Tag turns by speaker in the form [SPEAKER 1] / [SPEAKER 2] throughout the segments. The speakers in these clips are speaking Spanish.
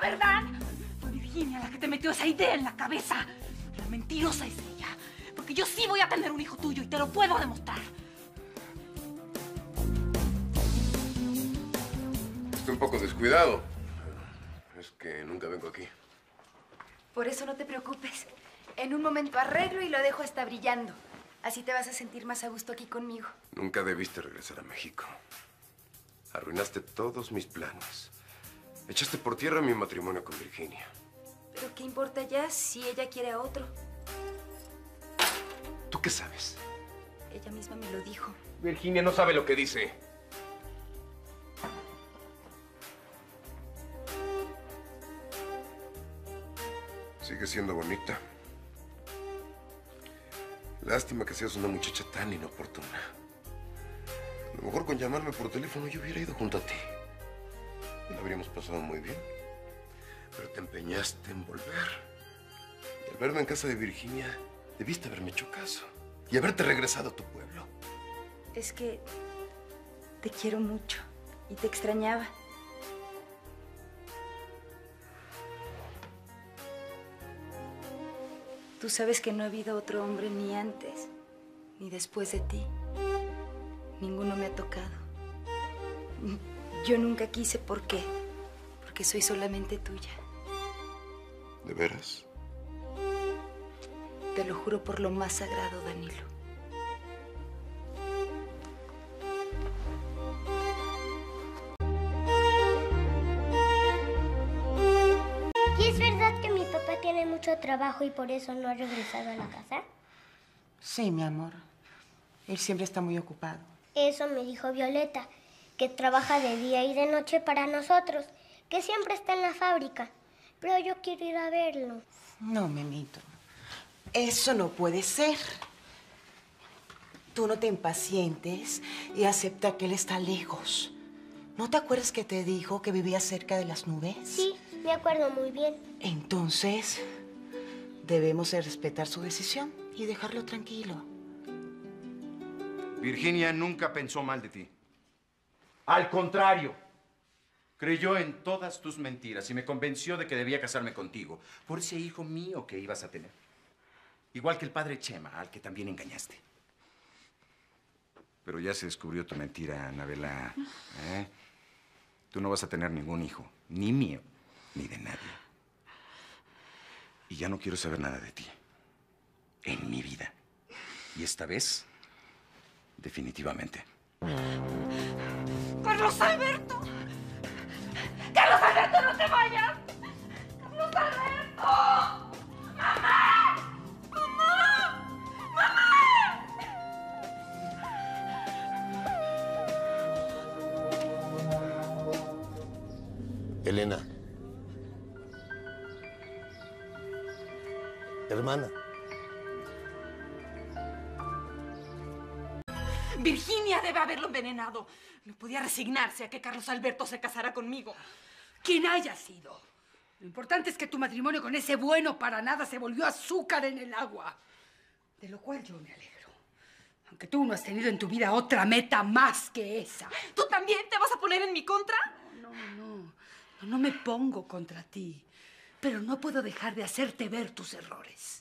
[SPEAKER 1] ¿verdad? Fue Virginia la que te metió esa idea en la cabeza. La mentirosa es ella. Porque yo sí voy a tener un hijo tuyo y te lo puedo demostrar.
[SPEAKER 2] Estoy un poco descuidado. Es que nunca vengo aquí.
[SPEAKER 3] Por eso no te preocupes. En un momento arreglo y lo dejo hasta brillando. Así te vas a sentir más a gusto aquí conmigo.
[SPEAKER 2] Nunca debiste regresar a México. Arruinaste todos mis planes. Echaste por tierra mi matrimonio con Virginia.
[SPEAKER 3] ¿Pero qué importa ya si ella quiere a otro?
[SPEAKER 2] ¿Tú qué sabes?
[SPEAKER 3] Ella misma me lo dijo.
[SPEAKER 2] Virginia no sabe lo que dice. Sigue siendo bonita. Lástima que seas una muchacha tan inoportuna. A lo mejor con llamarme por teléfono yo hubiera ido junto a ti. Y lo habríamos pasado muy bien. Pero te empeñaste en volver. Y al verme en casa de Virginia, debiste haberme hecho caso. Y haberte regresado a tu pueblo.
[SPEAKER 3] Es que te quiero mucho y te extrañaba. Tú sabes que no ha habido otro hombre ni antes, ni después de ti. Ninguno me ha tocado. Yo nunca quise, ¿por qué? Porque soy solamente tuya.
[SPEAKER 2] ¿De veras?
[SPEAKER 3] Te lo juro por lo más sagrado, Danilo.
[SPEAKER 4] ¿Y es verdad que mi papá tiene mucho trabajo y por eso no ha regresado a la casa?
[SPEAKER 5] Sí, mi amor. Él siempre está muy ocupado.
[SPEAKER 4] Eso me dijo Violeta, que trabaja de día y de noche para nosotros, que siempre está en la fábrica. Pero yo quiero ir a verlo.
[SPEAKER 5] No, Memito. Eso no puede ser. Tú no te impacientes y acepta que él está lejos. ¿No te acuerdas que te dijo que vivía cerca de las nubes?
[SPEAKER 4] Sí, me acuerdo muy bien.
[SPEAKER 5] Entonces, debemos de respetar su decisión y dejarlo tranquilo.
[SPEAKER 6] Virginia nunca pensó mal de ti. Al contrario, creyó en todas tus mentiras y me convenció de que debía casarme contigo por ese hijo mío que ibas a tener. Igual que el padre Chema, al que también engañaste. Pero ya se descubrió tu mentira, Anabela. Tú no vas a tener ningún hijo, ni mío, ni de nadie. Y ya no quiero saber nada de ti. En mi vida. Y esta vez, definitivamente.
[SPEAKER 1] ¡Carlos Alberto! ¡Carlos Alberto, no te vayas! ¡Carlos Alberto! ¡Mamá! ¡Mamá! ¡Mamá!
[SPEAKER 7] Elena. Hermana.
[SPEAKER 1] Virginia debe haberlo envenenado. No podía resignarse a que Carlos Alberto se casara conmigo.
[SPEAKER 8] Quien haya sido. Lo importante es que tu matrimonio con ese bueno para nada se volvió azúcar en el agua. De lo cual yo me alegro. Aunque tú no has tenido en tu vida otra meta más que esa.
[SPEAKER 1] ¿Tú también te vas a poner en mi contra?
[SPEAKER 8] No me pongo contra ti. Pero no puedo dejar de hacerte ver tus errores.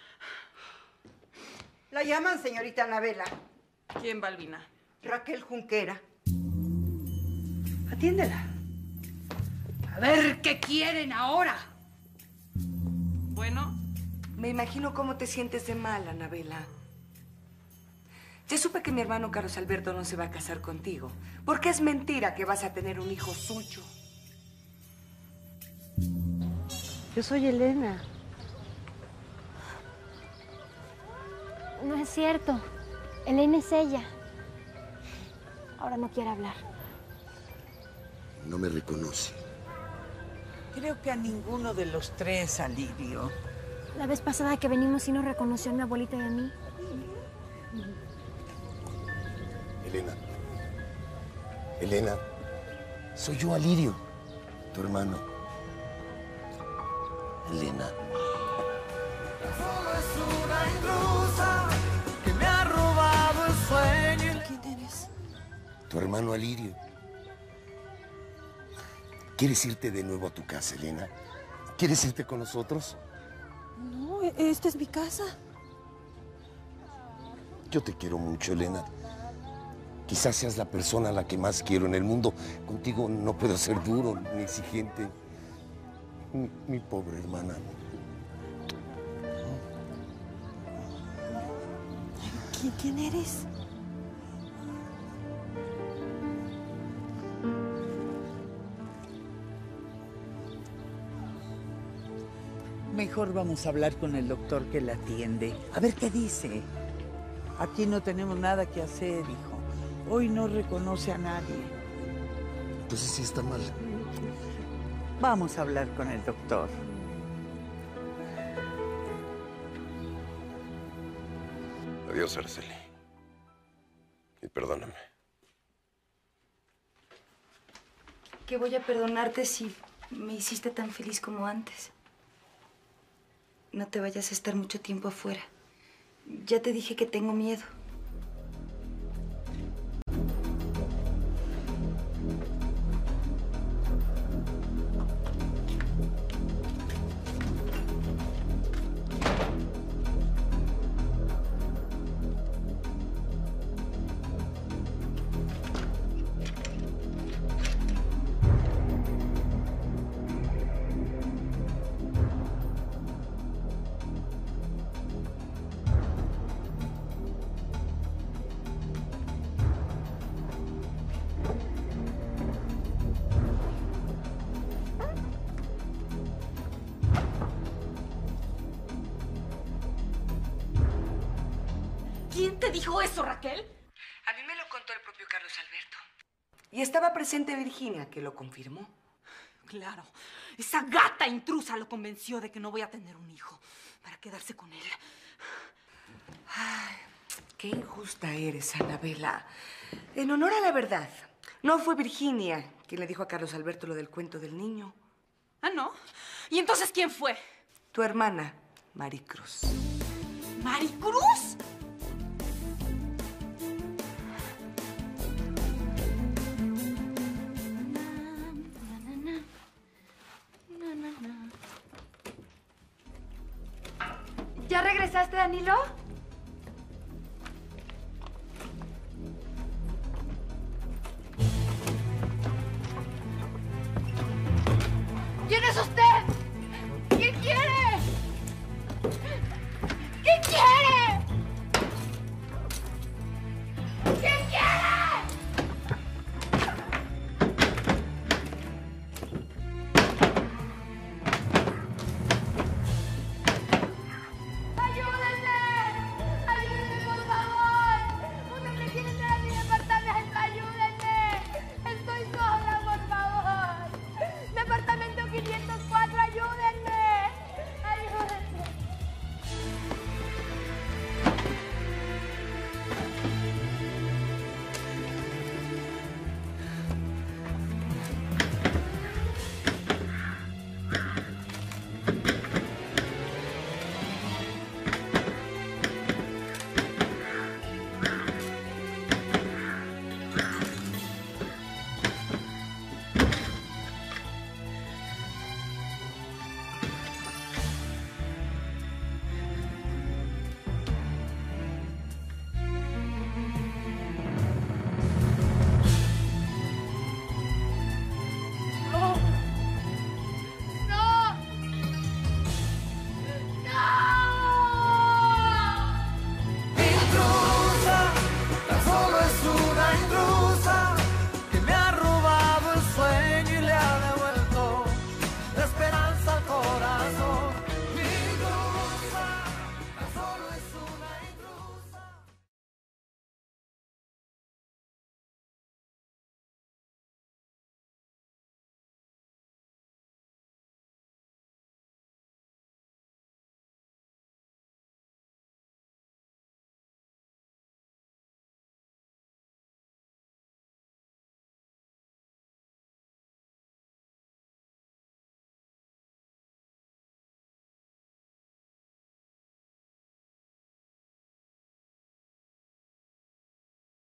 [SPEAKER 9] La llaman señorita Anabela.
[SPEAKER 1] ¿Quién, Balbina?
[SPEAKER 9] Raquel Junquera.
[SPEAKER 8] Atiéndela. A ver qué quieren ahora.
[SPEAKER 1] Bueno.
[SPEAKER 5] Me imagino cómo te sientes de mal, Anabela. Ya supe que mi hermano Carlos Alberto no se va a casar contigo. Porque es mentira que vas a tener un hijo suyo.
[SPEAKER 10] Yo soy Elena.
[SPEAKER 4] No es cierto. Elena es ella. Ahora no quiere hablar.
[SPEAKER 7] No me reconoce.
[SPEAKER 9] Creo que a ninguno de los tres, Alirio.
[SPEAKER 4] La vez pasada que venimos y nos reconoció a mi abuelita y a mí.
[SPEAKER 7] Elena. Elena. Soy yo, Alirio. Tu hermano. Elena.
[SPEAKER 11] Que me ha robado el sueño.
[SPEAKER 5] ¿Quién eres?
[SPEAKER 7] Tu hermano Alirio. ¿Quieres irte de nuevo a tu casa, Elena? ¿Quieres irte con nosotros?
[SPEAKER 10] No, esta es mi casa.
[SPEAKER 7] Yo te quiero mucho, Elena. Quizás seas la persona a la que más quiero en el mundo. Contigo no puedo ser duro ni exigente. Mi pobre hermana.
[SPEAKER 10] ¿Quién eres?
[SPEAKER 9] Mejor vamos a hablar con el doctor que la atiende. A ver qué dice. Aquí no tenemos nada que hacer, hijo. Hoy no reconoce a nadie.
[SPEAKER 7] Entonces sí está mal.
[SPEAKER 9] Vamos a hablar con el doctor.
[SPEAKER 2] Adiós, Araceli. Y perdóname.
[SPEAKER 3] ¿Qué voy a perdonarte si me hiciste tan feliz como antes? No te vayas a estar mucho tiempo afuera. Ya te dije que tengo miedo.
[SPEAKER 1] ¿Quién te dijo eso, Raquel?
[SPEAKER 5] A mí me lo contó el propio Carlos Alberto. Y estaba presente Virginia, que lo confirmó.
[SPEAKER 1] Claro, esa gata intrusa lo convenció de que no voy a tener un hijo para quedarse con él.
[SPEAKER 5] Ay, qué injusta eres, Anabela. En honor a la verdad, no fue Virginia quien le dijo a Carlos Alberto lo del cuento del niño.
[SPEAKER 1] ¿Ah, no? ¿Y entonces quién fue?
[SPEAKER 5] Tu hermana, Maricruz.
[SPEAKER 1] ¿Maricruz?
[SPEAKER 3] ¿Ya regresaste, Danilo? ¿Y en esos